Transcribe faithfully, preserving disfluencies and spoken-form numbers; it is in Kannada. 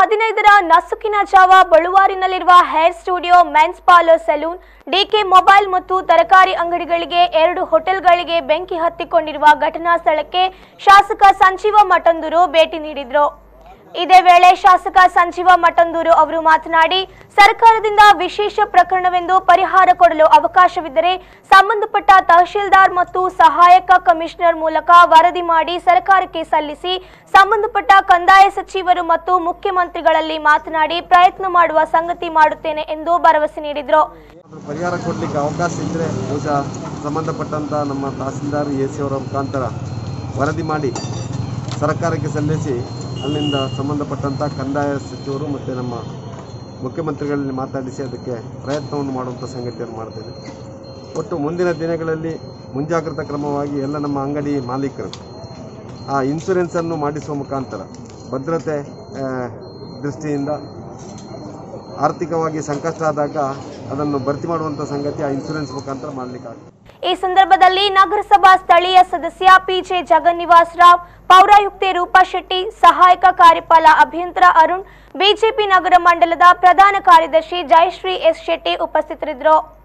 ಹದಿನೈದರ ನಸುಕಿನ ಜಾವ ಬಳುವಾರಿನಲ್ಲಿರುವ hair studio men's parlour salon DK mobile ಮತ್ತು ತರಕಾರಿ ಅಂಗಡಿಗಳಿಗೆ ಎರಡು ಹೋಟೆಲ್ಗಳಿಗೆ ಬೆಂಕಿ ಹತ್ತಿಕೊಂಡಿರುವ ಘಟನಾ ಸ್ಥಳಕ್ಕೆ ಶಾಸಕ ಸಂಜೀವ ಮಠಂದೂರು ಭೇಟಿ ನೀಡಿದರು। ಇದೇ ವೇಳೆ ಶಾಸಕ ಸಂಜೀವ ಮಠಂದೂರು ಅವರು ಮಾತನಾಡಿ ಸರ್ಕಾರದಿಂದ ವಿಶೇಷ ಪ್ರಕರಣವೆಂದು ಪರಿಹಾರ ಕೊಡಲು ಅವಕಾಶವಿದ್ದರೆ ಸಂಬಂಧಪಟ್ಟ ತಹಶೀಲ್ದಾರ್ ಮತ್ತು ಸಹಾಯಕ ಕಮಿಷನರ್ ಮೂಲಕ ವರದಿ ಮಾಡಿ ಸರ್ಕಾರಕ್ಕೆ ಸಲ್ಲಿಸಿ ಸಂಬಂಧಪಟ್ಟ ಕಂದಾಯ ಸಚಿವರು ಮತ್ತು ಮುಖ್ಯಮಂತ್ರಿಗಳಲ್ಲಿ ಮಾತನಾಡಿ ಪ್ರಯತ್ನ ಮಾಡುವ ಸಂಗತಿ ಮಾಡುತ್ತೇನೆ ಎಂದು ಭರವಸೆ ನೀಡಿದರು। ಪರಿಹಾರ ಕೊಡಲಿಕ್ಕೆ ಅವಕಾಶ ಇದ್ದರೆ ಬಹುಶಃ ಸಂಬಂಧಪಟ್ಟಂತ ನಮ್ಮ ತಹಸೀಲ್ದಾರ್ ಎಸಿ ಅವರ ಮುಖಾಂತರ ವರದಿ ಮಾಡಿ ಸರ್ಕಾರಕ್ಕೆ ಸಲ್ಲಿಸಿ ಅಲ್ಲಿಂದ ಸಂಬಂಧಪಟ್ಟಂತ ಕಂದಾಯ ಸಚಿವರು ಮತ್ತು ನಮ್ಮ ಮುಖ್ಯಮಂತ್ರಿಗಳಲ್ಲಿ ಮಾತಾಡಿಸಿ ಅದಕ್ಕೆ ಪ್ರಯತ್ನವನ್ನು ಮಾಡುವಂಥ ಸಂಗತಿಯನ್ನು ಮಾಡ್ತೇವೆ। ಒಟ್ಟು ಮುಂದಿನ ದಿನಗಳಲ್ಲಿ ಮುಂಜಾಗ್ರತಾ ಕ್ರಮವಾಗಿ ಎಲ್ಲ ನಮ್ಮ ಅಂಗಡಿ ಮಾಲೀಕರು ಆ ಇನ್ಶೂರೆನ್ಸನ್ನು ಮಾಡಿಸುವ ಮುಖಾಂತರ ಭದ್ರತೆ ದೃಷ್ಟಿಯಿಂದ ಆರ್ಥಿಕವಾಗಿ ಸಂಕಷ್ಟ ಆದಾಗ ಅದನ್ನು ಭರ್ತಿ ಮಾಡುವಂಥ ಸಂಗತಿ ಆ ಇನ್ಶೂರೆನ್ಸ್ ಮುಖಾಂತರ ಮಾಡಲಿಕ್ಕಾಗ್ತದೆ। ಈ ಸಂದರ್ಭದಲ್ಲಿ ನಗರಸಭಾ ಸ್ಥಳೀಯ ಸದಸ್ಯ ಪಿಜೆ ಜಗನ್ನಿವಾಸ್ ರಾವ್, ಪೌರಾಯುಕ್ತೆ ರೂಪಾ ಶೆಟ್ಟಿ, ಸಹಾಯಕ ಕಾರ್ಯಪಾಲ ಅಭಿಯಂತರ ಅರುಣ್, ಬಿಜೆಪಿ ನಗರ ಮಂಡಲದ ಪ್ರಧಾನ ಕಾರ್ಯದರ್ಶಿ ಜಯಶ್ರೀ ಎಸ್ ಶೆಟ್ಟಿ ಉಪಸ್ಥಿತರಿದ್ದರು।